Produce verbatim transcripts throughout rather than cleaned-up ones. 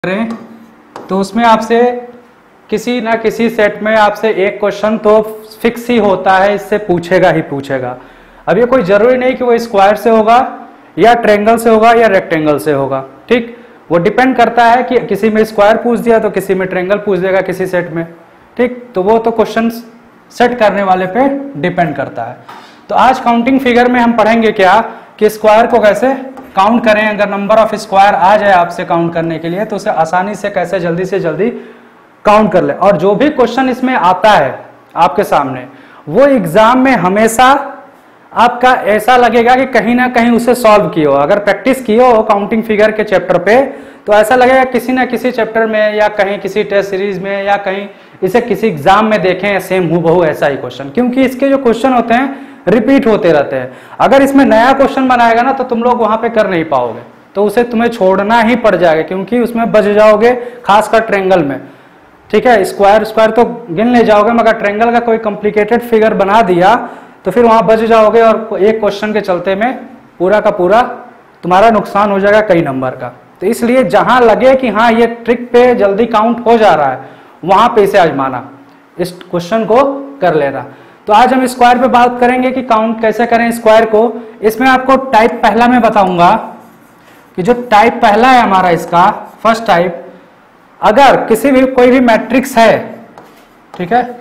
करें तो उसमें आपसे किसी ना किसी सेट में आपसे एक क्वेश्चन तो फिक्स ही होता है, इससे पूछेगा ही पूछेगा। अब ये कोई जरूरी नहीं कि वो स्क्वायर से होगा या ट्रायंगल से होगा या रेक्टेंगल से होगा, ठीक। वो डिपेंड करता है कि किसी में स्क्वायर पूछ दिया तो किसी में ट्रायंगल पूछ देगा किसी सेट में, ठीक। तो वो तो क्वेश्चन सेट करने वाले पे डिपेंड करता है। तो आज काउंटिंग फिगर में हम पढ़ेंगे क्या कि स्क्वायर को कैसे काउंट करें। अगर नंबर ऑफ स्क्वायर आ जाए आपसे काउंट करने के लिए तो उसे आसानी से कैसे जल्दी से जल्दी काउंट कर ले। और जो भी क्वेश्चन इसमें आता है आपके सामने वो एग्जाम में हमेशा आपका ऐसा लगेगा कि कहीं ना कहीं उसे सॉल्व किए हो। अगर प्रैक्टिस किए हो काउंटिंग फिगर के चैप्टर पे तो ऐसा लगेगा किसी ना किसी चैप्टर में या कहीं किसी टेस्ट सीरीज में या कहीं इसे किसी एग्जाम में देखें सेम हूबहू ऐसा ही क्वेश्चन, क्योंकि इसके जो क्वेश्चन होते हैं रिपीट होते रहते हैं। अगर इसमें नया क्वेश्चन बनाएगा ना तो तुम लोग वहां पे कर नहीं पाओगे, तो उसे तुम्हें छोड़ना ही पड़ जाएगा क्योंकि उसमें बच जाओगे, खासकर ट्रायंगल में, ठीक है। स्क्वायर स्क्वायर तो गिन ले जाओगे मगर ट्रायंगल का कोई कॉम्प्लिकेटेड फिगर बना दिया तो फिर वहां बच जाओगे और एक क्वेश्चन के चलते में पूरा का पूरा तुम्हारा नुकसान हो जाएगा कई नंबर का। तो इसलिए जहां लगे कि हाँ ये ट्रिक पे जल्दी काउंट हो जा रहा है वहां पे इसे आजमाना, इस क्वेश्चन को कर लेना। तो आज हम स्क्वायर पे बात करेंगे कि काउंट कैसे करें स्क्वायर को। इसमें आपको टाइप पहला मैं बताऊंगा कि जो टाइप पहला है हमारा इसका फर्स्ट टाइप, अगर किसी भी कोई भी मैट्रिक्स है, ठीक है,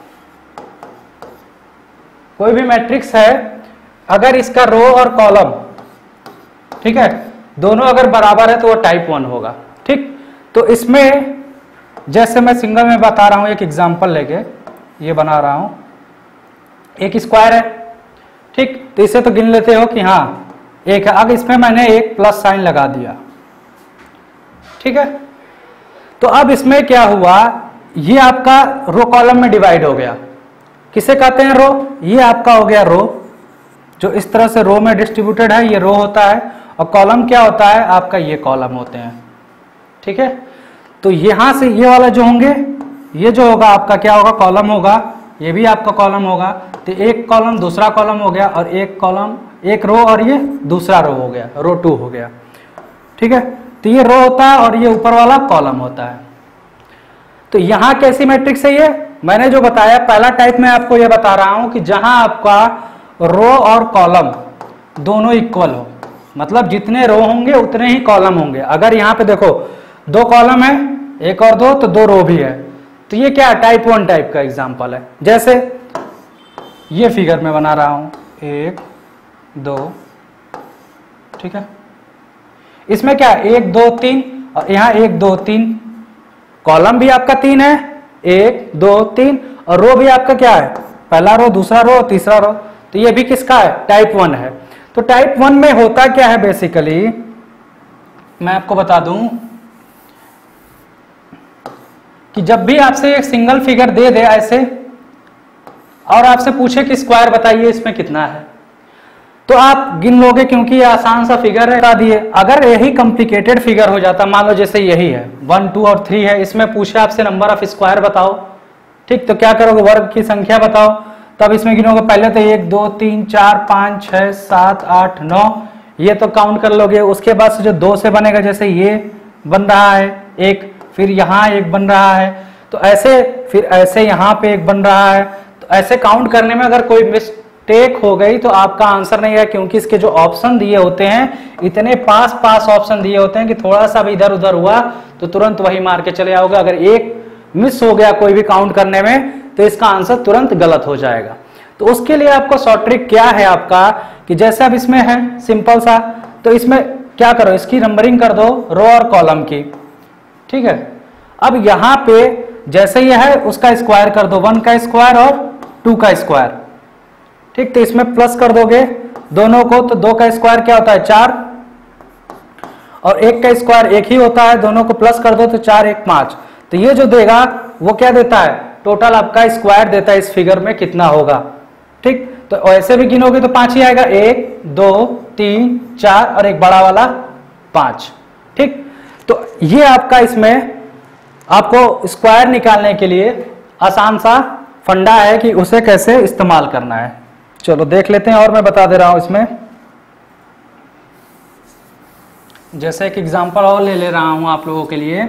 कोई भी मैट्रिक्स है, अगर इसका रो और कॉलम, ठीक है, दोनों अगर बराबर है तो वो टाइप वन होगा, ठीक। तो इसमें जैसे मैं सिंगल में बता रहा हूं, एक एग्जांपल लेके ये बना रहा हूं, एक स्क्वायर है, ठीक। तो इसे तो गिन लेते हो कि हाँ एक है। अब इसमें मैंने एक प्लस साइन लगा दिया, ठीक है। तो अब इसमें क्या हुआ, ये आपका रो कॉलम में डिवाइड हो गया। किसे कहते हैं रो, ये आपका हो गया रो, जो इस तरह से रो में डिस्ट्रीब्यूटेड है, ये रो होता है। और कॉलम क्या होता है आपका, ये कॉलम होते हैं, ठीक है। तो यहां से ये वाला जो होंगे, ये जो होगा आपका क्या होगा, कॉलम होगा, ये भी आपका कॉलम होगा। तो एक कॉलम दूसरा कॉलम हो गया और एक कॉलम एक रो और ये दूसरा रो हो गया, रो टू हो गया, ठीक है। तो ये रो होता है और ये ऊपर वाला कॉलम होता है। तो यहां कैसी मैट्रिक्स है, ये मैंने जो बताया पहला टाइप में आपको ये बता रहा हूं कि जहां आपका रो और कॉलम दोनों इक्वल हो, मतलब जितने रो होंगे उतने ही कॉलम होंगे। अगर यहाँ पे देखो दो कॉलम है, एक और दो, तो दो रो भी है, तो ये क्या टाइप वन टाइप का एग्जांपल है। जैसे ये फिगर में बना रहा हूं, एक दो, ठीक है। इसमें क्या एक दो तीन, और यहाँ एक दो तीन, कॉलम भी आपका तीन है, एक दो तीन, और रो भी आपका क्या है, पहला रो दूसरा रो तीसरा रो। तो ये भी किसका है, टाइप वन है। तो टाइप वन में होता क्या है बेसिकली, मैं आपको बता दूं कि जब भी आपसे एक सिंगल फिगर दे दे ऐसे और आपसे पूछे कि स्क्वायर बताइए इसमें कितना है, तो आप गिन लोगे क्योंकि ये आसान सा फिगर है, बता दिए। अगर यही कॉम्प्लिकेटेड फिगर हो जाता, मान लो जैसे यही है वन टू और थ्री है, इसमें पूछे आपसे नंबर ऑफ स्क्वायर बताओ, ठीक। तो क्या करोगे, वर्ग की संख्या बताओ, तब इसमें गिनोगे पहले तो एक दो तीन चार पाँच छः सात आठ नौ, ये तो काउंट कर लोगे। उसके बाद से जो दो से बनेगा, जैसे ये बन रहा है एक, फिर यहाँ एक बन रहा है, तो ऐसे फिर ऐसे यहाँ पे एक बन रहा है। तो ऐसे काउंट करने में अगर कोई मिस्टेक हो गई तो आपका आंसर नहीं है, क्योंकि इसके जो ऑप्शन दिए होते हैं इतने पास पास ऑप्शन दिए होते हैं कि थोड़ा सा भी इधर उधर हुआ तो तुरंत वही मार के चले आओगे। अगर एक मिस हो गया कोई भी काउंट करने में तो इसका आंसर तुरंत गलत हो जाएगा। तो उसके लिए आपको शॉर्ट ट्रिक क्या है आपका, कि जैसे अब इसमें है सिंपल सा, तो इसमें क्या करो, इसकी नंबरिंग कर दो रो और कॉलम की, ठीक है। अब यहां पे जैसे ये है उसका स्क्वायर कर दो, वन का स्क्वायर और टू का स्क्वायर, ठीक। तो इसमें प्लस कर दोगे दोनों को, तो दो का स्क्वायर क्या होता है, चार, और एक का स्क्वायर एक ही होता है, दोनों को प्लस कर दो तो चार एक पांच। तो ये जो देगा वो क्या देता है, टोटल आपका स्क्वायर देता है इस फिगर में कितना होगा, ठीक। तो ऐसे भी गिनोगे तो पांच ही आएगा, एक दो तीन चार और एक बड़ा वाला पांच, ठीक। तो ये आपका इसमें आपको स्क्वायर निकालने के लिए आसान सा फंडा है कि उसे कैसे इस्तेमाल करना है। चलो देख लेते हैं, और मैं बता दे रहा हूं इसमें जैसे एक एग्जांपल और ले ले रहा हूं आप लोगों के लिए।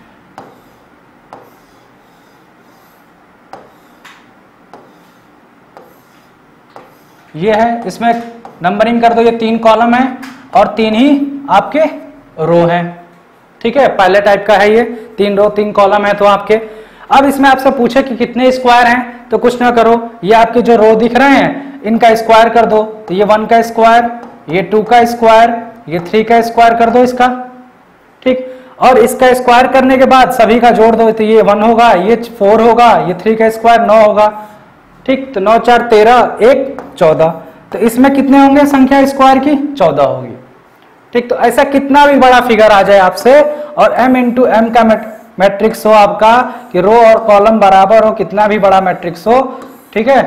ये है, इसमें नंबरिंग कर दो, ये तीन कॉलम है और तीन ही आपके रो हैं, ठीक है। पहले टाइप का है ये, तीन रो तीन कॉलम है तो आपके। अब इसमें आपसे पूछे कि कितने स्क्वायर हैं, तो कुछ ना करो, ये आपके जो रो दिख रहे हैं इनका स्क्वायर कर दो। तो ये वन का स्क्वायर, ये टू का स्क्वायर, ये थ्री का स्क्वायर कर दो इसका, ठीक। और इसका स्क्वायर करने के बाद सभी का जोड़ दो, तो ये वन होगा, ये फोर होगा, ये थ्री का स्क्वायर नौ होगा, ठीक। तो नौ चार तेरह, एक चौदह। तो इसमें कितने होंगे संख्या स्क्वायर की? चौदह होगी, ठीक। तो ऐसा कितना भी बड़ा फिगर आ जाए आपसे और m इंटू एम का मैट्रिक्स हो आपका, कि रो और कॉलम बराबर हो, कितना भी बड़ा मैट्रिक्स हो, ठीक है।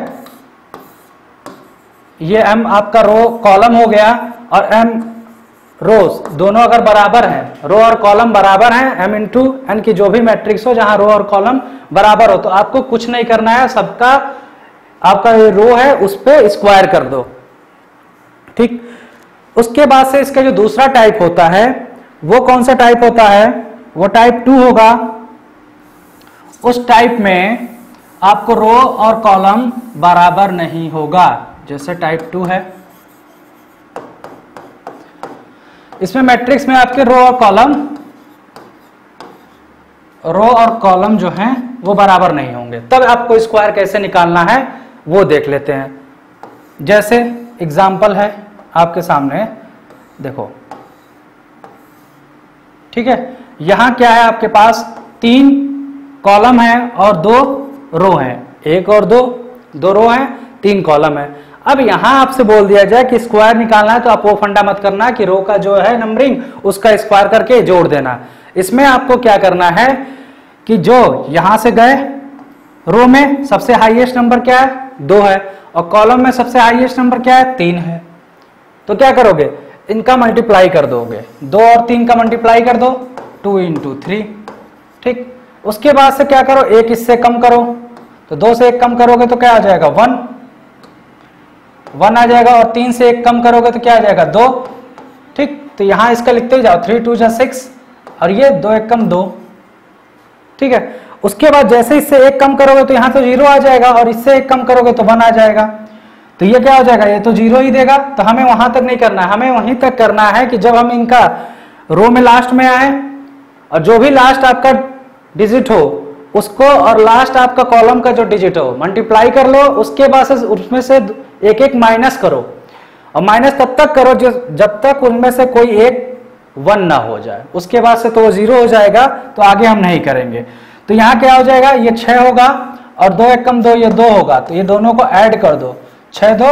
ये m आपका रो कॉलम हो गया और m रोज दोनों अगर बराबर हैं, रो और कॉलम बराबर हैं, m इंटू एन की जो भी मैट्रिक्स हो जहां रो और कॉलम बराबर हो, तो आपको कुछ नहीं करना है, सबका आपका ये रो है उस पे स्क्वायर कर दो, ठीक। उसके बाद से इसका जो दूसरा टाइप होता है वो कौन सा टाइप होता है? वो टाइप टू होगा। उस टाइप में आपको रो और कॉलम बराबर नहीं होगा, जैसे टाइप टू है। इसमें मैट्रिक्स में आपके रो और कॉलम रो और कॉलम जो हैं वो बराबर नहीं होंगे। तब आपको स्क्वायर कैसे निकालना है वो देख लेते हैं। जैसे एग्जाम्पल है आपके सामने, देखो, ठीक है। यहां क्या है आपके पास? तीन कॉलम है और दो रो हैं, एक और दो, दो रो हैं, तीन कॉलम है। अब यहां आपसे बोल दिया जाए कि स्क्वायर निकालना है, तो आप वो फंडा मत करना कि रो का जो है नंबरिंग उसका स्क्वायर करके जोड़ देना। इसमें आपको क्या करना है कि जो यहां से गए, रो में सबसे हाईएस्ट नंबर क्या है? दो है, और कॉलम में सबसे हाईएस्ट नंबर क्या है? तीन है। तो क्या करोगे? इनका मल्टीप्लाई कर दोगे, दो और तीन का मल्टीप्लाई कर दो, टू इंटू थ्री, ठीक। उसके बाद से क्या करो? एक इससे कम करो, तो दो से एक कम करोगे तो क्या आ जाएगा? वन, वन आ जाएगा। और तीन से एक कम करोगे तो क्या आ जाएगा? दो, ठीक। तो यहां इसका लिखते ही जाओ, थ्री टू जा सिक्स, और ये दो एक कम दो, ठीक है। उसके बाद जैसे इससे एक कम करोगे तो यहां तो जीरो आ जाएगा, और इससे एक कम करोगे तो वन आ जाएगा। तो ये क्या हो जाएगा? ये तो जीरो ही देगा। तो हमें वहां तक नहीं करना है, हमें वहीं तक करना है कि जब हम इनका रो में लास्ट में आए और जो भी लास्ट आपका डिजिट हो उसको और लास्ट आपका कॉलम का जो डिजिट हो मल्टीप्लाई कर लो। उसके बाद से उसमें से एक एक माइनस करो, और माइनस तब तक करो जब तक उनमें से कोई एक वन ना हो जाए। उसके बाद से तो वो जीरो हो जाएगा, तो आगे हम नहीं करेंगे। तो यहाँ क्या हो जाएगा? ये छह होगा और दो एक कम दो, ये दो होगा, तो ये दोनों को ऐड कर दो, छह दो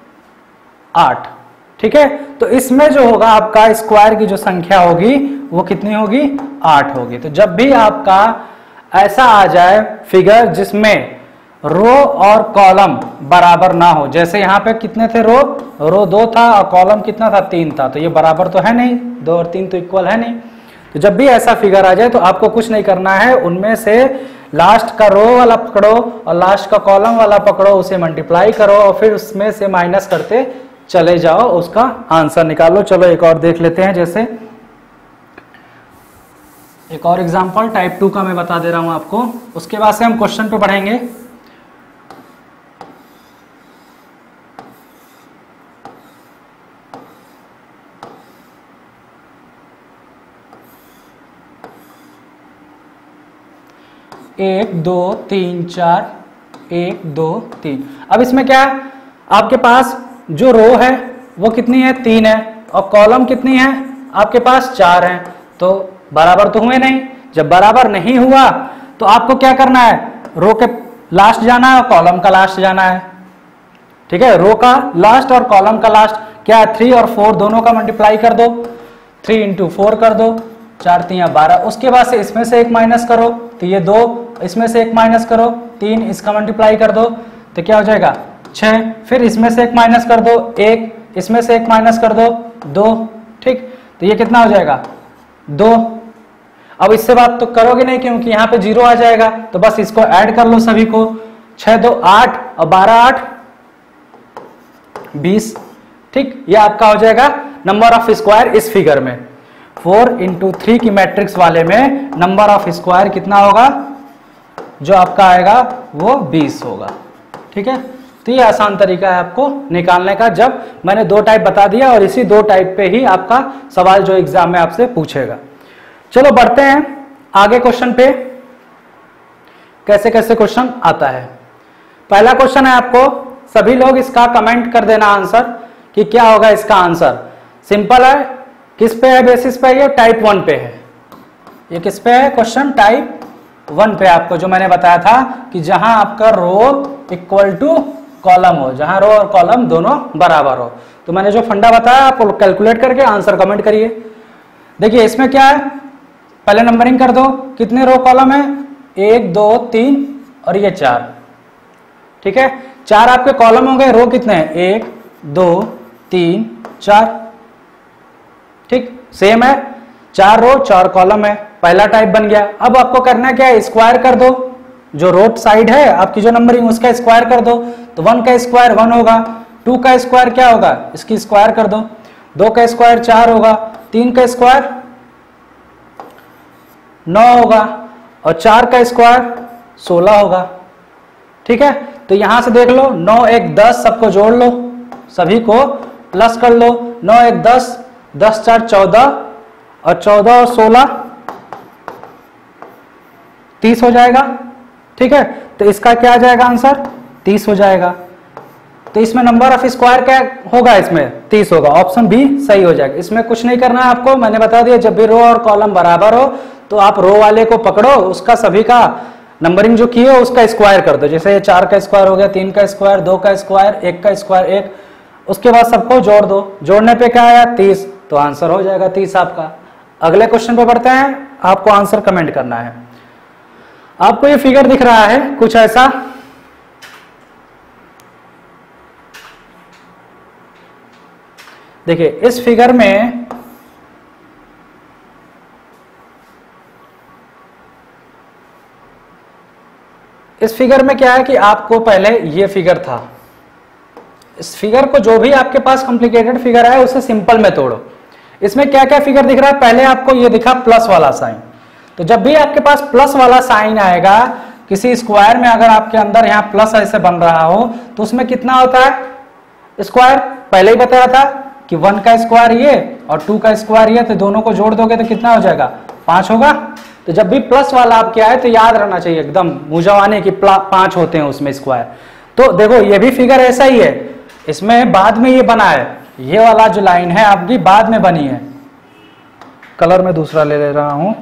आठ, ठीक है। तो इसमें जो होगा आपका स्क्वायर की जो संख्या होगी वो कितनी होगी? आठ होगी। तो जब भी आपका ऐसा आ जाए फिगर जिसमें रो और कॉलम बराबर ना हो, जैसे यहाँ पे कितने थे? रो रो दो था और कॉलम कितना था? तीन था, तो ये बराबर तो है नहीं, दो और तीन तो इक्वल है नहीं। तो जब भी ऐसा फिगर आ जाए तो आपको कुछ नहीं करना है, उनमें से लास्ट का रो वाला पकड़ो और लास्ट का कॉलम वाला पकड़ो, उसे मल्टीप्लाई करो और फिर उसमें से माइनस करते चले जाओ, उसका आंसर निकालो। चलो एक और देख लेते हैं। जैसे एक और एग्जांपल टाइप टू का मैं बता दे रहा हूं आपको, उसके बाद से हम क्वेश्चन पे बढ़ेंगे। एक दो तीन चार, एक दो तीन। अब इसमें क्या है? आपके पास जो रो है वो कितनी है? तीन है, और कॉलम कितनी है? आपके पास चार है। तो बराबर तो हुए नहीं। जब बराबर नहीं हुआ तो आपको क्या करना है? रो के लास्ट जाना है और कॉलम का लास्ट जाना है, ठीक है। रो का लास्ट और कॉलम का लास्ट क्या है? थ्री और फोर दोनों का मल्टीप्लाई कर दो, थ्री इंटू फोर कर दो, चार तीन बारह। उसके बाद से इसमें से एक माइनस करो, तो ये दो, इसमें से एक माइनस करो, तीन, इसका मल्टीप्लाई कर दो तो क्या हो जाएगा? छह। फिर इसमें से एक माइनस कर दो, एक, इसमें से एक माइनस कर दो, दो, ठीक। तो ये कितना हो जाएगा? दो। अब इससे बात तो करोगे नहीं क्योंकि यहाँ पे जीरो आ जाएगा, तो बस इसको ऐड कर लो सभी को। छह दो आठ और बारह आठ बीस, ठीक। ये आपका हो जाएगा नंबर ऑफ स्क्वायर इस फिगर में। फोर इंटू थ्री की मैट्रिक्स वाले में नंबर ऑफ स्क्वायर कितना होगा, जो आपका आएगा वो बीस होगा। ठीक है, तो ये आसान तरीका है आपको निकालने का, जब मैंने दो टाइप बता दिया और इसी दो टाइप पे ही आपका सवाल जो एग्जाम में आपसे पूछेगा। चलो बढ़ते हैं आगे क्वेश्चन पे, कैसे कैसे क्वेश्चन आता है। पहला क्वेश्चन है, आपको सभी लोग इसका कमेंट कर देना आंसर कि क्या होगा इसका आंसर। सिंपल है, किस पे है बेसिस पे, ये टाइप वन पे है। ये किस पे है क्वेश्चन, टाइप वन पे आपको जो मैंने बताया था कि जहां आपका रो इक्वल टू कॉलम हो, जहां रो और कॉलम दोनों बराबर हो। तो मैंने जो फंडा बताया आप कैलकुलेट करके आंसर कमेंट करिए। देखिए इसमें क्या है, पहले नंबरिंग कर दो, कितने रो कॉलम है, एक दो तीन और ये चार। ठीक है, चार आपके कॉलम होंगे, रो कितने हैं, एक दो तीन चार। ठीक, सेम है, चार रो चार कॉलम है, पहला टाइप बन गया। अब आपको करना क्या है, स्क्वायर कर दो, जो रोड साइड है आपकी जो नंबरिंग उसका स्क्वायर कर दो। तो वन का स्क्वायर वन होगा, टू का स्क्वायर क्या होगा, इसकी स्क्वायर कर दो, दो का स्क्वायर चार होगा, तीन का स्क्वायर नौ होगा और चार का स्क्वायर सोलह होगा। ठीक है, तो यहां से देख लो, नौ एक दस, सबको जोड़ लो, सभी को प्लस कर लो, नौ एक दस, दस चार चौदह और चौदह और सोलह तीस हो जाएगा। ठीक है, तो इसका क्या आ जाएगा आंसर, तीस हो जाएगा। तो इसमें नंबर ऑफ स्क्वायर क्या होगा, इसमें तीस होगा, ऑप्शन बी सही हो जाएगा। इसमें कुछ नहीं करना है आपको, मैंने बता दिया जब भी रो और कॉलम बराबर हो तो आप रो वाले को पकड़ो, उसका सभी का नंबरिंग जो की है उसका स्क्वायर कर दो। जैसे ये चार का स्क्वायर हो गया, तीन का स्क्वायर, दो का स्क्वायर, एक का स्क्वायर एक, उसके बाद सबको जोड़ दो, जोड़ने पे क्या आया तीस, तो आंसर हो जाएगा तीस आपका। अगले क्वेश्चन पे बढ़ते हैं, आपको आंसर कमेंट करना है। आपको ये फिगर दिख रहा है कुछ ऐसा, देखिए इस फिगर में इस फिगर में क्या है कि आपको पहले ये फिगर था, इस फिगर को जो भी आपके पास कॉम्प्लिकेटेड फिगर है उसे सिंपल में तोड़ो। इसमें क्या क्या फिगर दिख रहा है, पहले आपको ये दिखा प्लस वाला साइन, तो जब भी आपके पास प्लस वाला साइन आएगा किसी स्क्वायर में, अगर आपके अंदर यहाँ प्लस ऐसे बन रहा हो तो उसमें कितना होता है स्क्वायर, पहले ही बताया था कि वन का स्क्वायर ये और टू का स्क्वायर ये, तो दोनों को जोड़ दोगे तो कितना हो जाएगा, पांच होगा। तो जब भी प्लस वाला आपके आए तो याद रहना चाहिए एकदम मुझवाने की पांच होते हैं उसमें स्क्वायर। तो देखो ये भी फिगर ऐसा ही है, इसमें बाद में ये बना है, ये वाला जो लाइन है आपकी बाद में बनी है, कलर में दूसरा ले ले रहा हूं,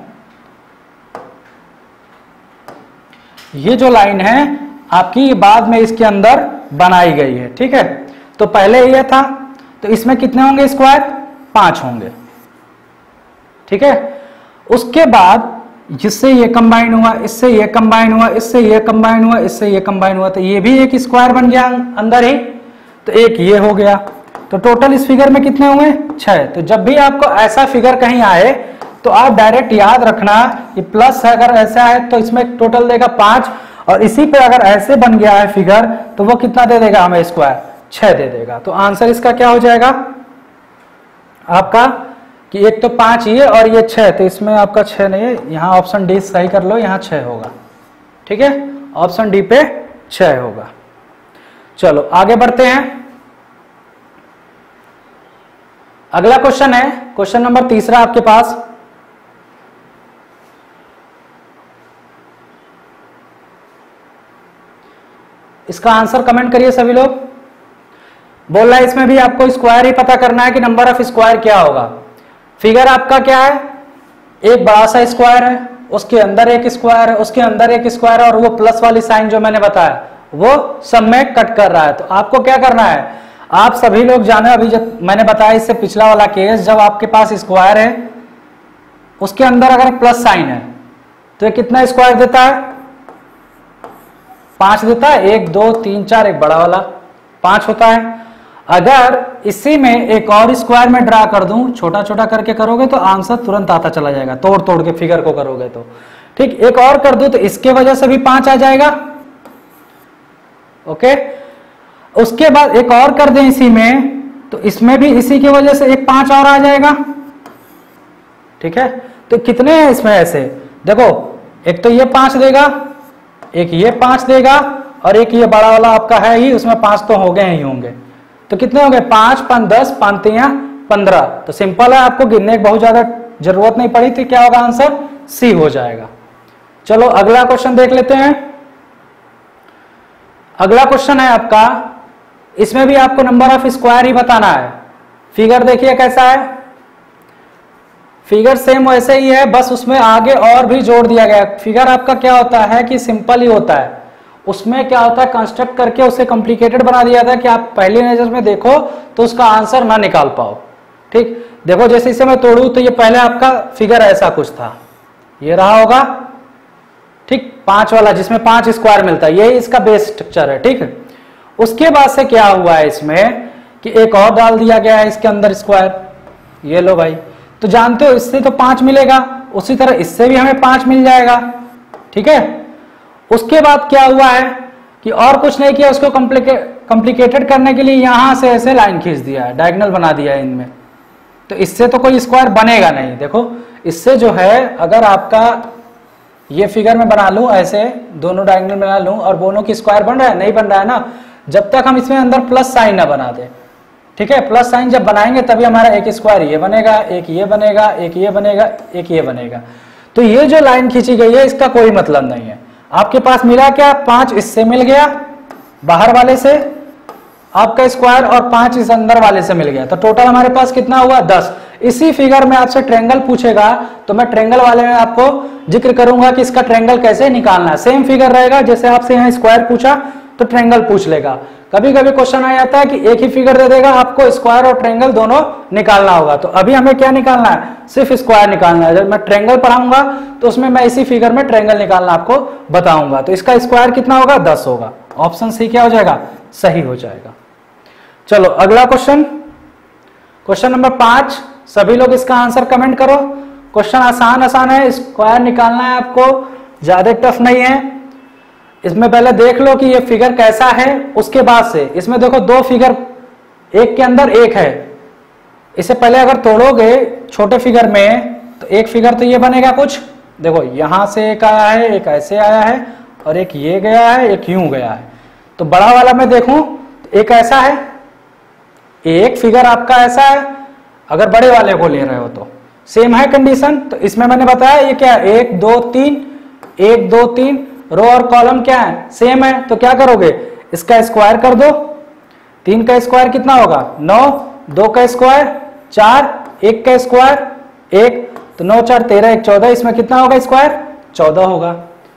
ये जो लाइन है आपकी बाद में इसके अंदर बनाई गई है। ठीक है, तो पहले ये था, तो इसमें कितने होंगे स्क्वायर, पांच होंगे। ठीक है, उसके बाद जिससे ये कंबाइन हुआ, इससे ये कंबाइन हुआ, इससे ये कंबाइन हुआ, इससे ये कंबाइन हुआ, तो ये भी एक स्क्वायर बन गया अंदर ही, तो एक ये हो गया। तो टोटल इस फिगर में कितने हुए, छह। तो जब भी आपको ऐसा फिगर कहीं आए तो आप डायरेक्ट याद रखना कि प्लस अगर ऐसा है तो इसमें टोटल देगा पांच, और इसी पे अगर ऐसे बन गया है फिगर तो वो कितना दे देगा हमें स्क्वायर, छह दे देगा। तो आंसर इसका क्या हो जाएगा आपका कि एक तो पांच ये और ये छह, तो इसमें आपका छह नहीं है, यहाँ ऑप्शन डी सही कर लो, यहाँ छह होगा। ठीक है, ऑप्शन डी पे छह होगा। चलो आगे बढ़ते हैं, अगला क्वेश्चन है क्वेश्चन नंबर तीसरा आपके पास। इसका आंसर कमेंट करिए सभी लोग। बोल रहा है इसमें भी आपको स्क्वायर ही पता करना है कि नंबर ऑफ स्क्वायर क्या होगा। फिगर आपका क्या है, एक बड़ा सा स्क्वायर है, उसके अंदर एक स्क्वायर है, उसके अंदर एक स्क्वायर है, और वो प्लस वाली साइन जो मैंने बताया वो सब में कट कर रहा है। तो आपको क्या करना है, आप सभी लोग जाने, अभी जब मैंने बताया इससे पिछला वाला केस, जब आपके पास स्क्वायर है उसके अंदर अगर प्लस साइन है तो ये कितना स्क्वायर देता है, पांच देता है, एक दो तीन चार, एक बड़ा वाला पांच होता है। अगर इसी में एक और स्क्वायर में ड्रा कर दूं, छोटा छोटा करके करोगे तो आंसर तुरंत आता चला जाएगा, तोड़ तोड़ के फिगर को करोगे तो। ठीक, एक और कर दूं तो इसके वजह से भी पांच आ जाएगा। ओके, उसके बाद एक और कर दें इसी में तो इसमें भी इसी की वजह से एक पांच और आ जाएगा। ठीक है, तो कितने हैं इसमें ऐसे, देखो एक तो ये पांच देगा, एक ये पांच देगा, और एक ये बड़ा वाला आपका है ही, उसमें पांच तो हो गए ही होंगे। तो कितने हो गए, पांच पांच दस, पांच तिया पंद्रह। तो सिंपल है, आपको गिनने की बहुत ज्यादा जरूरत नहीं पड़ी थी। क्या होगा आंसर, सी हो जाएगा। चलो अगला क्वेश्चन देख लेते हैं। अगला क्वेश्चन है आपका, इसमें भी आपको नंबर ऑफ स्क्वायर ही बताना है। फिगर देखिए कैसा है, फिगर सेम वैसे ही है, बस उसमें आगे और भी जोड़ दिया गया। फिगर आपका क्या होता है कि सिंपल ही होता है, उसमें क्या होता है कंस्ट्रक्ट करके उसे कॉम्प्लिकेटेड बना दिया था कि आप पहली नजर में देखो तो उसका आंसर ना निकाल पाओ। ठीक, देखो जैसे इसे मैं तोड़ू तो ये पहले आपका फिगर ऐसा कुछ था, ये रहा होगा, ठीक, पांच वाला जिसमें पांच स्क्वायर मिलता है, यही इसका बेस स्ट्रक्चर है। ठीक है, उसके बाद से क्या हुआ है इसमें कि एक और डाल दिया गया है इसके अंदर स्क्वायर, ये लो भाई, तो जानते हो इससे तो पांच मिलेगा, उसी तरह इससे भी हमें पांच मिल जाएगा। ठीक है, उसके बाद क्या हुआ है कि और कुछ नहीं किया, उसको कॉम्प्लिकेटेड करने के लिए यहां से ऐसे लाइन खींच दिया है, डायगोनल बना दिया है इनमें, तो इससे तो कोई स्क्वायर बनेगा नहीं। देखो इससे जो है, अगर आपका ये फिगर में बना लूं ऐसे, दोनों डायगोनल बना लूं और दोनों की स्क्वायर बन रहा है, नहीं बन रहा है ना, जब तक हम इसमें अंदर प्लस साइन ना बना दे। ठीक है, प्लस साइन जब बनाएंगे तभी हमारा एक स्क्वायर ये बनेगा, एक ये बनेगा, एक ये बनेगा, एक ये बनेगा। तो ये जो लाइन खींची गई है इसका कोई मतलब नहीं है। आपके पास मिला क्या, पांच इससे मिल गया बाहर वाले से आपका स्क्वायर, और पांच इस अंदर वाले से मिल गया, तो टोटल हमारे पास कितना हुआ, दस। इसी फिगर में आपसे ट्रायंगल पूछेगा तो मैं ट्रायंगल वाले में आपको जिक्र करूंगा कि इसका ट्रायंगल कैसे निकालना है। सेम फिगर रहेगा, जैसे आपसे यहाँ स्क्वायर पूछा तो ट्रायंगल पूछ लेगा। कभी कभी क्वेश्चन आ जाता है कि एक ही फिगर दे देगा, आपको स्क्वायर और ट्रायंगल दोनों निकालना होगा। तो अभी हमें क्या निकालना है, सिर्फ स्क्वायर निकालना है। जब मैं ट्रायंगल पढ़ाऊंगा तो उसमें मैं इसी फिगर में ट्रायंगल निकालना आपको बताऊंगा। तो इसका स्क्वायर कितना होगा, दस होगा। ऑप्शन सी क्या हो जाएगा, सही हो जाएगा। चलो अगला क्वेश्चन, क्वेश्चन नंबर पांच। सभी लोग इसका आंसर कमेंट करो। क्वेश्चन आसान आसान है, स्क्वायर निकालना है आपको, ज्यादा टफ नहीं है। इसमें पहले देख लो कि ये फिगर कैसा है, उसके बाद से इसमें देखो दो फिगर एक के अंदर एक है, इसे पहले अगर तोड़ोगे छोटे फिगर में तो एक फिगर तो ये बनेगा कुछ, देखो यहां से एक आया है, एक ऐसे आया है, और एक ये गया है, एक यूं गया है। तो बड़ा वाला मैं देखूं तो एक ऐसा है, एक फिगर आपका ऐसा है। अगर बड़े वाले को ले रहे हो तो सेम है कंडीशन। तो इसमें मैंने बताया ये क्या है, एक दो तीन, एक दो तीन, रो और कॉलम क्या है, सेम है। तो क्या करोगे, इसका स्क्वायर कर दो। तीन का स्क्वायर कितना होगा, नौ, दो का स्क्वायर चार, एक का स्क्वायर एक, तो नौ चार तेरह, एक चौदह, इसमें कितना होगा स्क्वायर, चौदह होगा।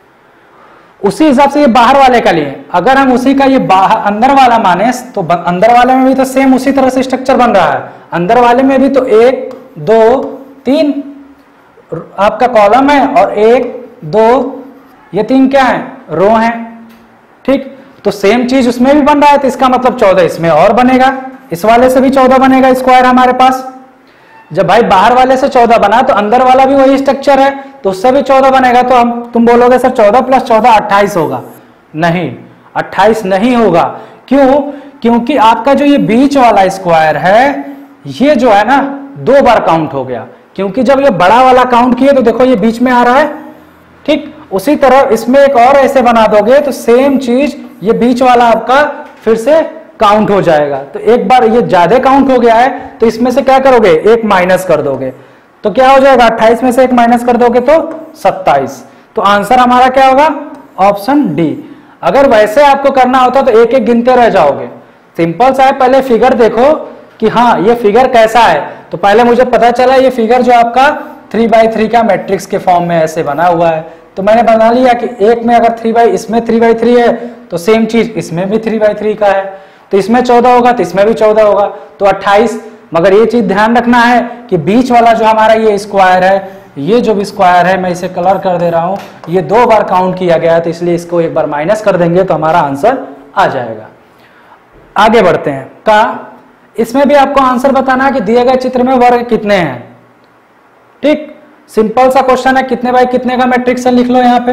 उसी हिसाब से ये बाहर वाले का लिए, अगर हम उसी का ये बाहर अंदर वाला माने तो अंदर वाले में भी तो सेम उसी तरह से स्ट्रक्चर बन रहा है। अंदर वाले में भी तो एक दो तीन आपका कॉलम है, और एक दो ये तीन क्या है, रो है। ठीक, तो सेम चीज उसमें भी बन रहा है, तो इसका मतलब चौदह इसमें और बनेगा, इस वाले से भी चौदह बनेगा स्क्वायर हमारे पास। जब भाई बाहर वाले से चौदह बना तो अंदर वाला भी वही स्ट्रक्चर है, तो उससे भी चौदह बनेगा। तो हम तुम बोलोगे सर चौदह प्लस चौदह अट्ठाईस होगा, नहीं अट्ठाईस नहीं होगा। क्यों, क्योंकि आपका जो ये बीच वाला स्क्वायर है ये जो है ना दो बार काउंट हो गया, क्योंकि जब ये बड़ा वाला काउंट किए तो देखो ये बीच में आ रहा है। ठीक, उसी तरह इसमें एक और ऐसे बना दोगे तो सेम चीज ये बीच वाला आपका फिर से काउंट हो जाएगा। तो एक बार ये ज्यादा काउंट हो गया है तो इसमें से क्या करोगे, एक माइनस कर दोगे, तो क्या हो जाएगा, अट्ठाईस में से एक माइनस कर दोगे तो सत्ताईस। तो आंसर हमारा क्या होगा, ऑप्शन डी। अगर वैसे आपको करना होता तो एक एक गिनते रह जाओगे। सिंपल सा है, पहले फिगर देखो कि हाँ ये फिगर कैसा है। तो पहले मुझे पता चला ये फिगर जो आपका थ्री बाई थ्री का मैट्रिक्स के फॉर्म में ऐसे बना हुआ है, तो मैंने बना लिया कि एक में अगर थ्री बाई इसमें थ्री बाई थ्री है तो सेम चीज इसमें भी थ्री बाई थ्री का है, तो इसमें चौदह होगा तो इसमें भी चौदह होगा, तो अट्ठाईस। मगर ये चीज ध्यान रखना है कि बीच वाला जो हमारा ये स्क्वायर है, ये जो भी स्क्वायर है मैं इसे कलर कर दे रहा हूं, ये दो बार काउंट किया गया है, तो इसलिए इसको एक बार माइनस कर देंगे तो हमारा आंसर आ जाएगा। आगे बढ़ते हैं, का इसमें भी आपको आंसर बताना है कि दिए गए चित्र में वर्ग कितने हैं। ठीक, सिंपल सा क्वेश्चन है, कितने बाई कितने का मैट्रिक्स है, लिख लो यहां पे।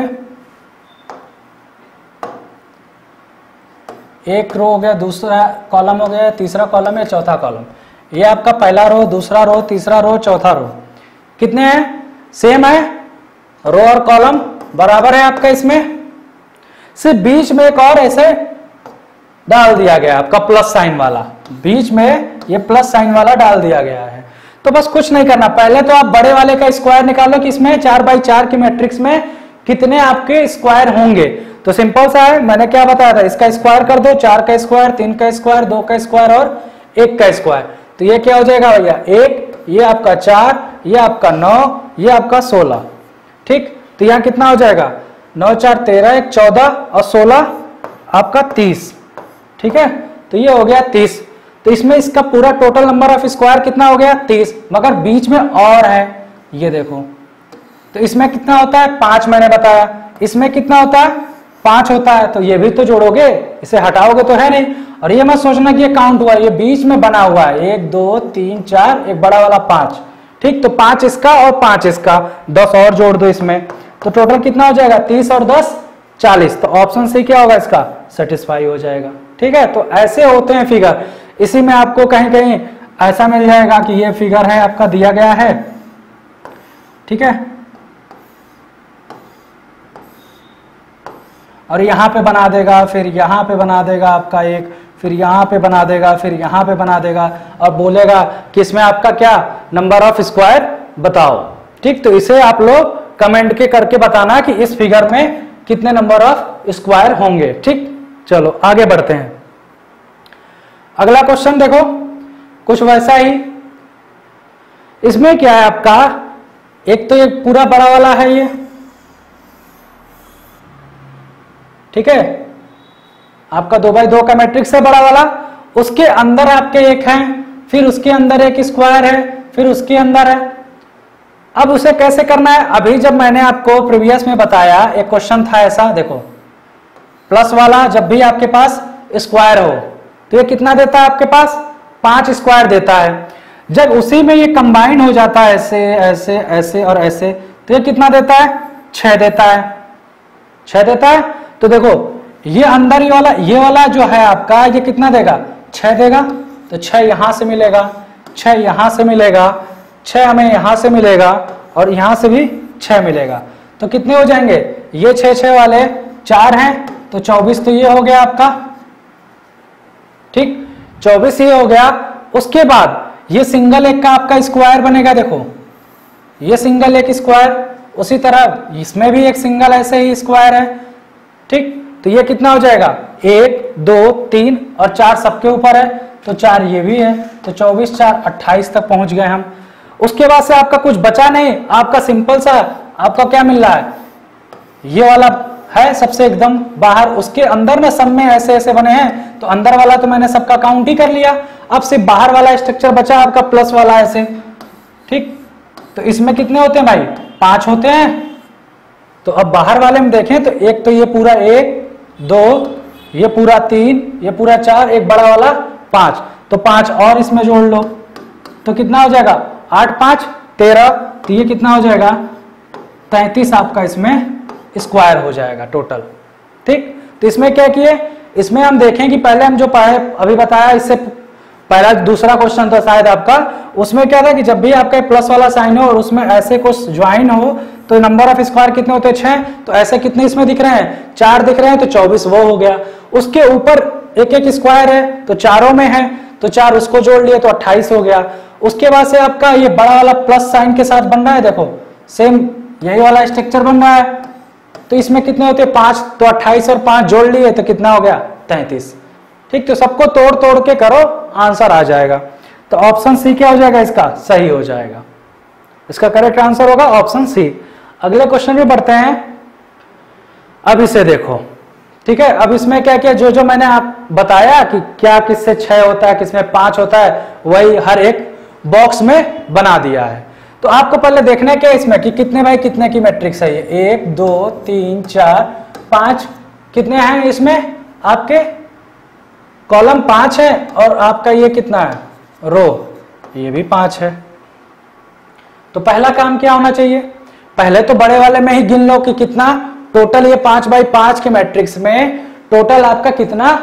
एक रो हो गया, दूसरा कॉलम हो गया, तीसरा कॉलम है, चौथा कॉलम। ये आपका पहला रो, दूसरा रो, तीसरा रो, चौथा रो। कितने हैं, सेम है, रो और कॉलम बराबर है आपका। इसमें सिर्फ बीच में एक और ऐसे डाल दिया गया आपका प्लस साइन वाला, बीच में ये प्लस साइन वाला डाल दिया गया है। तो बस कुछ नहीं करना, पहले तो आप बड़े वाले का स्क्वायर निकालो कि इसमें चार बाई चार की मैट्रिक्स में कितने आपके स्क्वायर होंगे। तो सिंपल सा है, मैंने क्या बताया था, इसका स्क्वायर कर दो, चार का स्क्वायर, तीन का स्क्वायर, दो का स्क्वायर और एक का स्क्वायर। तो ये क्या हो जाएगा भैया, एक, ये आपका चार, ये आपका नौ, ये आपका सोलह। ठीक, तो यहाँ कितना हो जाएगा, नौ चार तेरह, एक चौदह और सोलह आपका तीस। ठीक है, तो ये हो गया तीस। तो इसमें इसका पूरा टोटल नंबर ऑफ स्क्वायर कितना हो गया, तीस। मगर बीच में और है, ये देखो, तो इसमें कितना होता है, पांच मैंने बताया। इसमें कितना होता है, पांच होता है। तो ये भी तो जोड़ोगे, इसे हटाओगे तो है नहीं। और ये मत सोचना कि ये काउंट हुआ, ये बीच में बना हुआ है, एक दो तीन चार, एक बड़ा वाला पांच। ठीक, तो पांच इसका और पांच इसका, दस और जोड़ दो इसमें, तो टोटल कितना हो जाएगा, तीस और दस चालीस। तो ऑप्शन सी क्या होगा इसका, सेटिस्फाई हो जाएगा। ठीक है, तो ऐसे होते हैं फिगर। इसी में आपको कहीं कहीं ऐसा मिल जाएगा कि ये फिगर है आपका दिया गया है। ठीक है, और यहां पे बना देगा, फिर यहां पे बना देगा आपका एक, फिर यहां पे बना देगा, फिर यहां पे बना देगा और बोलेगा कि इसमें आपका क्या नंबर ऑफ स्क्वायर बताओ। ठीक, तो इसे आप लोग कमेंट के करके बताना कि इस फिगर में कितने नंबर ऑफ स्क्वायर होंगे। ठीक, चलो आगे बढ़ते हैं। अगला क्वेश्चन देखो, कुछ वैसा ही। इसमें क्या है आपका, एक तो एक पूरा बड़ा वाला है ये, ठीक है, आपका दो बाई दो का मैट्रिक्स है बड़ा वाला, उसके अंदर आपके एक है, फिर उसके अंदर एक स्क्वायर है, फिर उसके अंदर है। अब उसे कैसे करना है, अभी जब मैंने आपको प्रीवियस में बताया, एक क्वेश्चन था ऐसा, देखो, प्लस वाला जब भी आपके पास स्क्वायर हो तो ये कितना देता है आपके पास, पांच स्क्वायर देता है। जब उसी में ये कंबाइन हो जाता है ऐसे ऐसे ऐसे और ऐसे, तो ये कितना देता है, छह देता है, छह देता है। तो देखो ये अंदर ये वाला, ये वाला जो है आपका, ये कितना देगा, छह देगा। तो छह यहां से मिलेगा, छह यहां से मिलेगा, छह हमें यहां से मिलेगा और यहां से भी छह मिलेगा। तो कितने हो जाएंगे, ये छह छह वाले चार हैं, तो चौबीस। तो ये हो गया आपका, ठीक, चौबीस ये हो गया। उसके बाद ये सिंगल एक का आपका स्क्वायर बनेगा, देखो ये सिंगल एक स्क्वायर, उसी तरह इसमें भी एक सिंगल ऐसे ही स्क्वायर है। ठीक, तो ये कितना हो जाएगा, एक दो तीन और चार सबके ऊपर है, तो चार ये भी है, तो चौबीस चार अट्ठाईस तक पहुंच गए हम। उसके बाद से आपका कुछ बचा नहीं, आपका सिंपल सा आपका क्या मिल रहा है, ये वाला है सबसे एकदम बाहर, उसके अंदर में सब में ऐसे ऐसे बने हैं, तो अंदर वाला तो मैंने सबका काउंट ही कर लिया। अब सिर्फ बाहर वाला स्ट्रक्चर बचा आपका प्लस वाला ऐसे। ठीक, तो इसमें कितने होते हैं भाई, पांच होते हैं। तो अब बाहर वाले में देखें तो एक तो ये पूरा एक, दो, ये पूरा तीन, ये पूरा चार, एक बड़ा वाला पांच, तो पांच और इसमें जोड़ लो, तो कितना हो जाएगा, आठ पांच तेरह, तो ये कितना हो जाएगा, तैतीस आपका इसमें स्क्वायर हो जाएगा टोटल। ठीक, तो इसमें क्या किए, इसमें हम देखें कि पहले हम जो पढ़े अभी बताया, इससे पहला दूसरा क्वेश्चन था शायद आपका, उसमें क्या था कि जब भी आपका प्लस वाला साइन हो और उसमें ऐसे कुछ ज्वाइन हो तो नंबर ऑफ स्क्वायर कितने होते हैं, छह। तो ऐसे कितने इसमें दिख रहे हैं, चार दिख रहे हैं, तो चौबीस वो हो गया। उसके ऊपर एक एक स्क्वायर है, तो चारों में है, तो चार उसको जोड़ लिए तो अट्ठाईस हो गया। उसके बाद से आपका ये बड़ा वाला प्लस साइन के साथ बन रहा है, देखो सेम यही वाला स्ट्रक्चर बन रहा है। तो इसमें कितने होते हैं, पांच, तो अट्ठाईस और पांच जोड़ लिए तो कितना हो गया, तैतीस। ठीक, तो सबको तोड़ तोड़ के करो, आंसर आ जाएगा। तो ऑप्शन सी क्या हो जाएगा, इसका सही हो जाएगा, इसका करेक्ट आंसर होगा ऑप्शन सी। अगले क्वेश्चन में बढ़ते हैं। अब इसे देखो, ठीक है, अब इसमें क्या क्या जो जो मैंने आप बताया कि क्या किससे छह होता है, किसमें पांच होता है, वही हर एक बॉक्स में बना दिया है। तो आपको पहले देखना क्या इसमें कि कितने बाई कितने की मैट्रिक्स है ये, एक दो तीन चार पांच, कितने हैं इसमें आपके, कॉलम पांच है और आपका ये कितना है, रो, ये भी पांच है। तो पहला काम क्या होना चाहिए, पहले तो बड़े वाले में ही गिन लो कि कितना टोटल, ये पांच बाई पांच के मैट्रिक्स में टोटल आपका कितना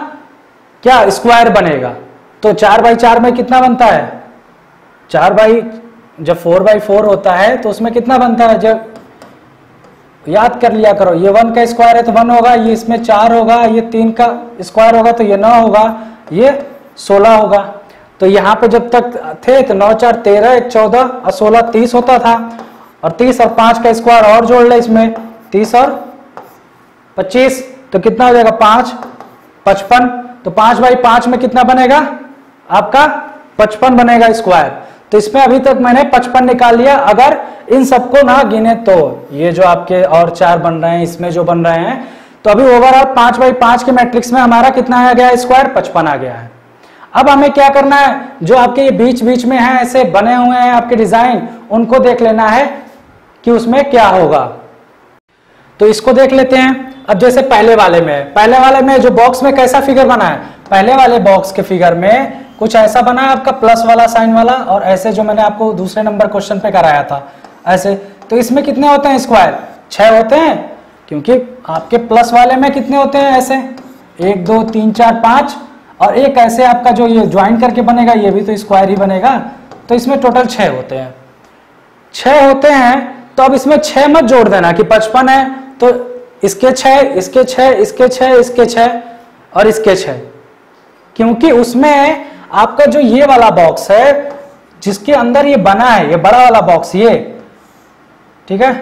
क्या स्क्वायर बनेगा। तो चार बाई चार में कितना बनता है, चार बाई जब फोर बाई फोर होता है तो उसमें कितना बनता है, जब याद कर लिया करो, ये वन का स्क्वायर है तो वन होगा, ये इसमें चार होगा, ये तीन का स्क्वायर होगा तो ये नौ होगा, ये सोलह होगा। तो यहाँ पे जब तक थे तो नौ चार तेरह, एक चौदह और सोलह तीस होता था, और तीस और पांच का स्क्वायर और जोड़ ले इसमें, तीस और पच्चीस तो कितना हो जाएगा, पांच पचपन। तो पांच बाई पांच में कितना बनेगा आपका, पचपन बनेगा स्क्वायर। तो इसमें अभी तक मैंने पचपन निकाल लिया। अगर इन सबको ना गिने तो ये जो आपके और चार बन रहे हैं, इसमें जो बन रहे हैं, तो अभी ओवरऑल पांच बाई पांच के मैट्रिक्स में हमारा कितना आ गया स्क्वायर, पचपन आ गया है। अब हमें क्या करना है, जो आपके ये बीच बीच में है ऐसे बने हुए हैं आपके डिजाइन, उनको देख लेना है कि उसमें क्या होगा। तो इसको देख लेते हैं। अब जैसे पहले वाले में, पहले वाले में जो बॉक्स में कैसा फिगर बना है, पहले वाले बॉक्स के फिगर में कुछ ऐसा बना है आपका प्लस वाला साइन वाला, और ऐसे जो मैंने आपको दूसरे नंबर क्वेश्चन पे कराया था ऐसे। तो इसमें कितने होते हैं स्क्वायर, छह होते हैं, क्योंकि आपके प्लस वाले में कितने होते हैं ऐसे, एक दो तीन चार पांच, और एक ऐसे आपका जो ये ज्वाइन करके बनेगा ये भी तो स्क्वायर ही बनेगा। तो इसमें टोटल छह होते हैं, छह होते हैं। तो अब इसमें छह मत जोड़ देना कि पचपन है तो इसके छह, इसके छह, इसके छह, इसके छह और इसके छह, क्योंकि उसमें आपका जो ये वाला बॉक्स है जिसके अंदर ये बना है, ये बड़ा वाला बॉक्स, ये ठीक है,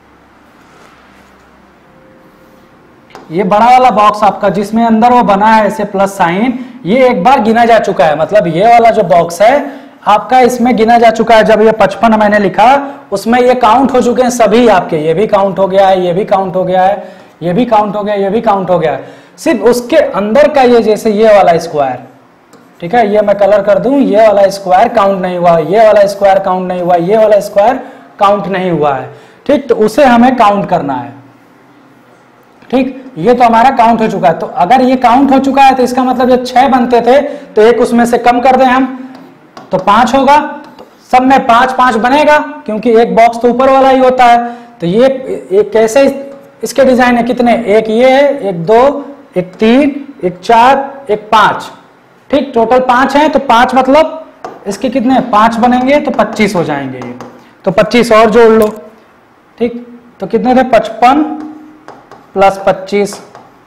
ये बड़ा वाला बॉक्स आपका जिसमें अंदर वो बना है ऐसे प्लस साइन, ये एक बार गिना जा चुका है। मतलब ये वाला जो बॉक्स है आपका इसमें गिना जा चुका है। जब ये पचपन मैंने लिखा उसमें ये काउंट हो चुके हैं सभी आपके, ये भी काउंट हो गया है, ये भी काउंट हो गया है, ये भी काउंट हो गया, ये भी काउंट हो गया है। सिर्फ उसके अंदर का ये जैसे ये वाला स्क्वायर, ठीक है, ये मैं कलर कर दूं, ये वाला स्क्वायर काउंट नहीं हुआ, ये वाला स्क्वायर काउंट नहीं हुआ, ये वाला स्क्वायर काउंट नहीं हुआ है, ठीक। तो उसे हमें काउंट करना है, ठीक। ये तो हमारा काउंट हो चुका है। तो अगर ये काउंट हो चुका है तो इसका मतलब जब छह बनते थे तो एक उसमें से कम कर दें हम तो पांच होगा, तो सब में पांच पांच बनेगा, क्योंकि एक बॉक्स तो ऊपर वाला ही होता है। तो ये एक कैसे इसके डिजाइन है, कितने, एक ये है, एक दो, एक तीन, एक चार, एक पांच, ठीक। टोटल पांच है, तो पांच मतलब इसके कितने, पांच बनेंगे तो पच्चीस हो जाएंगे ये। तो पच्चीस और जोड़ लो, ठीक। तो कितने थे, पचपन प्लस पच्चीस,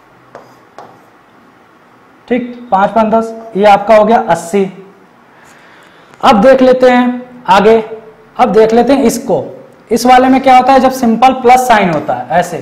ठीक, पांच पांच दस, ये आपका हो गया अस्सी। अब देख लेते हैं आगे, अब देख लेते हैं इसको। इस वाले में क्या होता है, जब सिंपल प्लस साइन होता है ऐसे,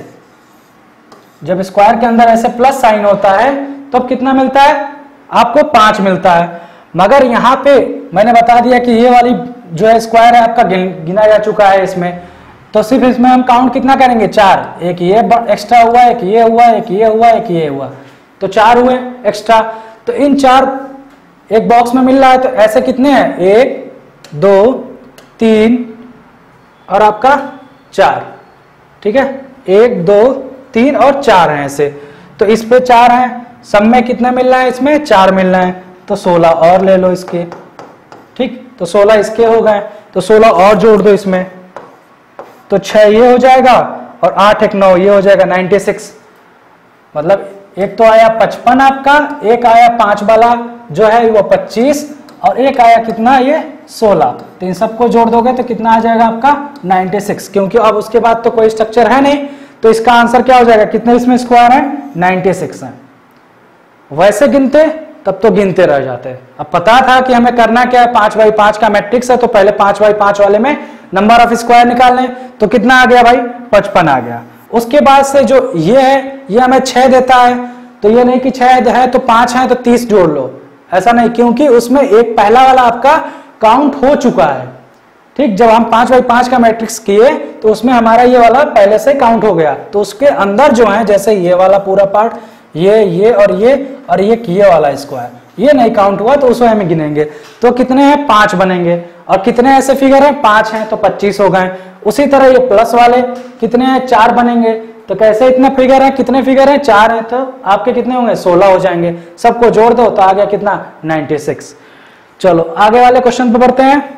जब स्क्वायर के अंदर ऐसे प्लस साइन होता है तो अब कितना मिलता है आपको, पांच मिलता है। मगर यहाँ पे मैंने बता दिया कि ये वाली जो है स्क्वायर है आपका गिना जा चुका है इसमें, तो सिर्फ इसमें हम काउंट कितना करेंगे, चार। एक ये एक्स्ट्रा हुआ, एक ये हुआ, एक ये हुआ, एक ये हुआ, तो चार हुए एक्स्ट्रा। तो इन चार एक बॉक्स में मिल रहा है, तो ऐसे कितने हैं, एक दो तीन और आपका चार, ठीक है, एक दो तीन और चार हैं ऐसे। तो इस पे चार हैं, सब में कितना मिल रहा है, इसमें चार मिल रहा है, तो सोलह और ले लो इसके, ठीक। तो सोलह इसके हो गए, तो सोलह और जोड़ दो इसमें, तो छह ये हो जाएगा और आठ एक नौ, ये हो जाएगा नाइन्टी सिक्स। मतलब एक तो आया पचपन आपका, एक आया पांच वाला जो है वो पच्चीस, और एक आया कितना, ये सोलह। तो इन सबको जोड़ दोगे तो कितना आ जाएगा आपका छियानवे, क्योंकि अब उसके बाद तो कोई स्ट्रक्चर है नहीं, तो इसका आंसर क्या हो जाएगा, कितने इसमें स्क्वायर है, छियानवे है। वैसे गिनते तब तो गिनते रह जाते। अब पता था कि हमें करना क्या है, पांच बाई पांच का मैट्रिक्स है, तो पहले पांच बाई पांच वाले में नंबर ऑफ स्क्वायर निकालने, तो कितना आ गया भाई, पचपन आ गया। उसके बाद से जो ये है ये हमें छह देता है, तो ये नहीं कि छह है तो पांच है तो तीस जोड़ लो, ऐसा नहीं, क्योंकि उसमें एक पहला वाला आपका काउंट हो चुका है, ठीक। जब हम पांच बाई पांच का मैट्रिक्स किए तो उसमें हमारा ये वाला पहले से काउंट हो गया, तो उसके अंदर जो है जैसे ये वाला पूरा पार्ट, ये ये और ये और ये ये वाला स्क्वायर, ये नहीं काउंट हुआ तो उसमें हमें गिनेंगे, तो कितने हैं, पांच बनेंगे। और कितने ऐसे फिगर हैं, पांच हैं तो पच्चीस हो गए। उसी तरह ये प्लस वाले कितने हैं, चार बनेंगे, तो कैसे इतने फिगर हैं, कितने फिगर हैं, चार हैं, तो आपके कितने होंगे, सोलह हो जाएंगे। सबको जोड़ दो तो आ गया कितना, छियानवे। चलो आगे वाले क्वेश्चन पे बढ़ते हैं।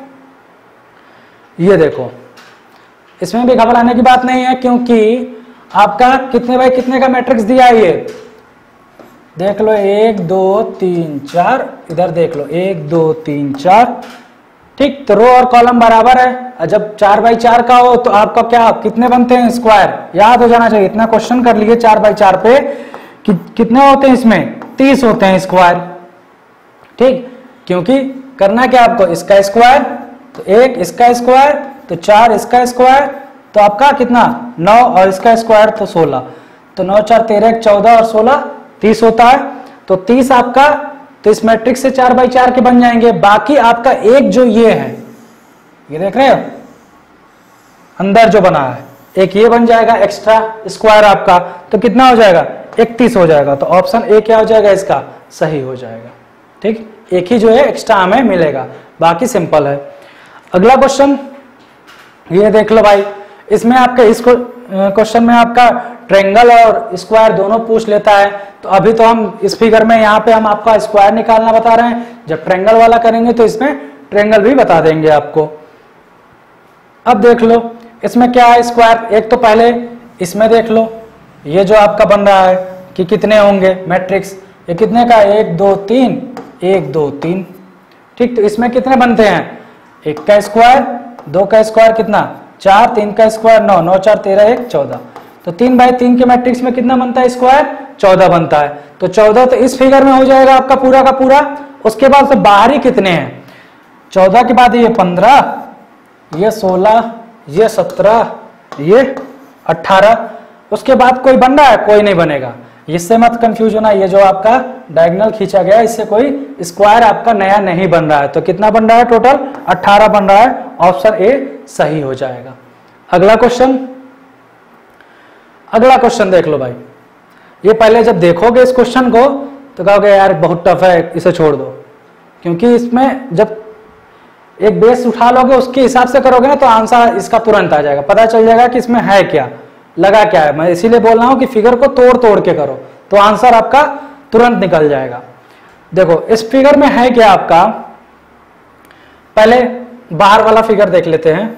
ये देखो, इसमें भी घबराने की बात नहीं है, क्योंकि आपका कितने बाई कितने का मैट्रिक्स दिया है, ये देख लो, एक दो तीन चार, इधर देख लो, एक दो तीन चार, ठीक, तो रो और कॉलम बराबर है, जब चार बाई चार का हो तो आपका क्या कितने बनते हैं स्क्वायर, याद हो जाना चाहिए। इतना क्वेश्चन कर लिए चार बाई चार पे कि कितने होते हैं इसमें, तीस होते हैं स्क्वायर। ठीक, क्योंकि करना क्या आपको, इसका स्क्वायर तो एक, इसका स्क्वायर तो चार, इसका स्क्वायर तो आपका कितना नौ, और इसका स्क्वायर तो सोलह, तो नौ चार तेरह, चौदह और सोलह तीस होता है। तो तीस आपका, तो इस मैट्रिक्स से चार बाई चार के बन जाएंगे। बाकी आपका एक जो ये है, ये देख रहे हो अंदर जो बना है, एक ये बन जाएगा एक्स्ट्रा स्क्वायर आपका, तो कितना हो जाएगा इकतीस हो जाएगा। तो ऑप्शन ए क्या हो जाएगा इसका, सही हो जाएगा। ठीक, एक ही जो है एक्स्ट्रा हमें मिलेगा, बाकी सिंपल है। अगला क्वेश्चन ये देख लो भाई, इसमें आपका इस क्वेश्चन में आपका ट्रायंगल और स्क्वायर दोनों पूछ लेता है। तो अभी तो हम इस फिगर में यहाँ पे हम आपका स्क्वायर निकालना बता रहे हैं, जब ट्रायंगल वाला करेंगे तो इसमें ट्रायंगल भी बता देंगे आपको। अब देख लो इसमें क्या है स्क्वायर, एक तो पहले इसमें देख लो ये जो आपका बन रहा है कि कितने होंगे मैट्रिक्स, ये कितने का, एक दो तीन, एक दो तीन। ठीक, तो इसमें कितने बनते हैं, एक का स्क्वायर, दो का स्क्वायर कितना चार, तीन का स्क्वायर नौ, नौ चार तेरह, एक चौदह। तो तीन बाई तीन के मैट्रिक्स में कितना बनता है स्क्वायर, चौदह बनता है। तो चौदह तो इस फिगर में हो जाएगा आपका पूरा का पूरा। उसके बाद से बाहरी कितने हैं, चौदह के बाद ये पंद्रह, ये सोलह, ये सत्रह, ये अठारह। उसके बाद कोई बन रहा है, कोई नहीं बनेगा, इससे मत कंफ्यूज होना। ये जो आपका डायगोनल खींचा गया इससे कोई स्क्वायर आपका नया नहीं बन रहा है। तो कितना बन रहा है टोटल, अठारह बन रहा है, ऑप्शन ए सही हो जाएगा। अगला क्वेश्चन, अगला क्वेश्चन देख लो भाई, ये पहले जब देखोगे इस क्वेश्चन को तो कहोगे यार बहुत टफ है, इसे छोड़ दो, क्योंकि इसमें जब एक बेस उठा लोगे उसके हिसाब से करोगे ना तो आंसर इसका तुरंत आ जाएगा, पता चल जाएगा कि इसमें है क्या, लगा क्या है। मैं इसीलिए बोल रहा हूं कि फिगर को तोड़ तोड़ के करो तो आंसर आपका तुरंत निकल जाएगा। देखो इस फिगर में है क्या आपका, पहले बाहर वाला फिगर देख लेते हैं।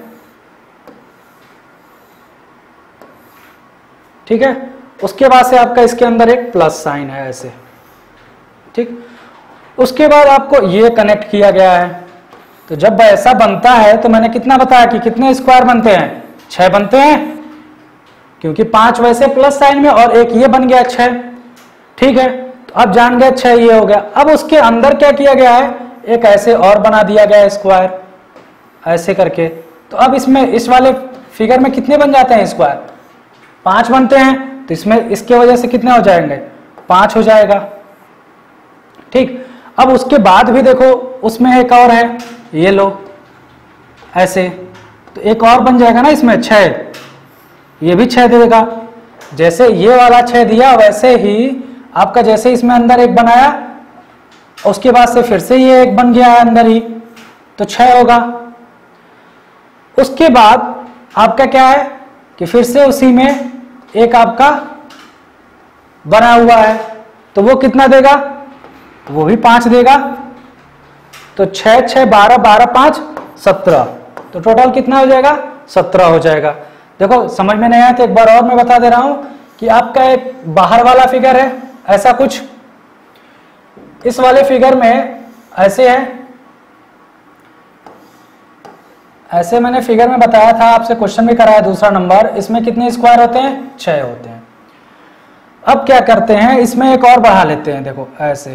ठीक है, उसके बाद से आपका इसके अंदर एक प्लस साइन है ऐसे। ठीक, उसके बाद आपको ये कनेक्ट किया गया है। तो जब ऐसा बनता है तो मैंने कितना बताया कि कितने स्क्वायर बनते हैं, छह बनते हैं, क्योंकि पांच वैसे प्लस साइन में और एक ये बन गया छह। ठीक है, तो अब जान गए छह ये हो गया। अब उसके अंदर क्या किया गया है, एक ऐसे और बना दिया गया है स्क्वायर ऐसे करके। तो अब इसमें इस वाले फिगर में कितने बन जाते हैं स्क्वायर, पांच बनते हैं। तो इसमें इसके वजह से कितने हो जाएंगे, पांच हो जाएगा। ठीक, अब उसके बाद भी देखो उसमें एक और है, ये लो ऐसे, तो एक और बन जाएगा ना इसमें छह, ये भी छह देगा। जैसे ये वाला छह दिया वैसे ही आपका जैसे इसमें अंदर एक बनाया, उसके बाद से फिर से ये एक बन गया है अंदर ही, तो छह होगा। उसके बाद आपका क्या है कि फिर से उसी में एक आपका बना हुआ है, तो वो कितना देगा, वो भी पांच देगा। तो छह छह बारह, बारह पांच सत्रह, तो टोटल कितना हो जाएगा, सत्रह हो जाएगा। देखो समझ में नहीं आया तो एक बार और मैं बता दे रहा हूं कि आपका एक बाहर वाला फिगर है ऐसा कुछ, इस वाले फिगर में ऐसे है, ऐसे मैंने फिगर में बताया था, आपसे क्वेश्चन भी कराया दूसरा नंबर। इसमें कितने स्क्वायर होते हैं, छह होते हैं। अब क्या करते हैं, इसमें एक और बढ़ा लेते हैं। देखो ऐसे,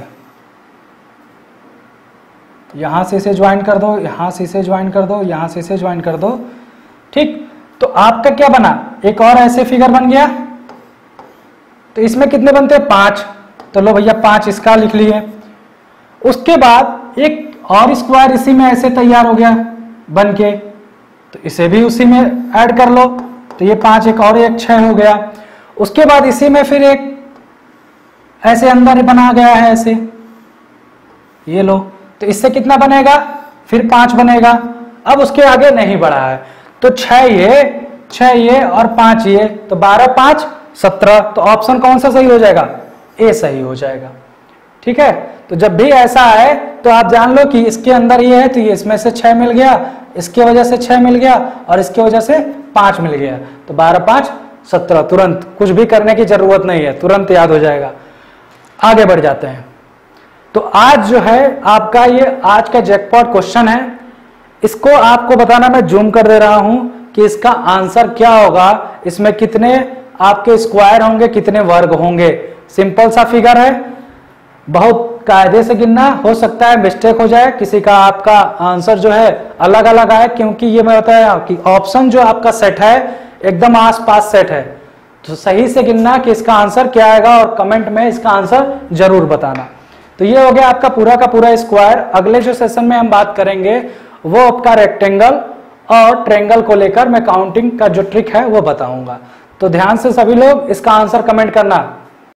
यहां से इसे ज्वाइन कर दो, यहां से इसे ज्वाइन कर दो, यहां से इसे ज्वाइन कर दो। ठीक, तो आपका क्या बना, एक और ऐसे फिगर बन गया। तो इसमें कितने बनते हैं, पांच। तो लो भैया पांच इसका लिख लिए। उसके बाद एक और स्क्वायर इसी में ऐसे तैयार हो गया बन के, तो इसे भी उसी में ऐड कर लो। तो ये पांच, एक और एक छह हो गया। उसके बाद इसी में फिर एक ऐसे अंदर बना गया है ऐसे, ये लो। तो इससे कितना बनेगा, फिर पांच बनेगा। अब उसके आगे नहीं बढ़ा है, तो छह ये, छह ये और पांच ये, तो बारह पांच सत्रह। तो ऑप्शन कौन सा सही हो जाएगा, ए सही हो जाएगा। ठीक है, तो जब भी ऐसा है तो आप जान लो कि इसके अंदर ये है, तो ये इसमें से छह मिल गया, इसके वजह से छह मिल गया और इसके वजह से पांच मिल गया। तो बारह पांच सत्रह, तुरंत कुछ भी करने की जरूरत नहीं है, तुरंत याद हो जाएगा। आगे बढ़ जाते हैं। तो आज जो है आपका ये आज का जैकपॉट क्वेश्चन है, इसको आपको बताना, मैं जूम कर दे रहा हूं कि इसका आंसर क्या होगा, इसमें कितने आपके स्क्वायर होंगे, कितने वर्ग होंगे। सिंपल सा फिगर है, बहुत कायदे से गिनना, हो सकता है मिस्टेक हो जाए, किसी का आपका आंसर जो है अलग अलग आए, क्योंकि ये मैं बताया कि ऑप्शन जो आपका सेट है एकदम आसपास सेट है। तो सही से गिनना कि इसका आंसर क्या आएगा और कमेंट में इसका आंसर जरूर बताना। तो ये हो गया आपका पूरा का पूरा स्क्वायर। अगले जो सेशन में हम बात करेंगे वो आपका रेक्टेंगल और ट्रायंगल को लेकर मैं काउंटिंग का जो ट्रिक है वो बताऊंगा। तो ध्यान से सभी लोग इसका आंसर कमेंट करना।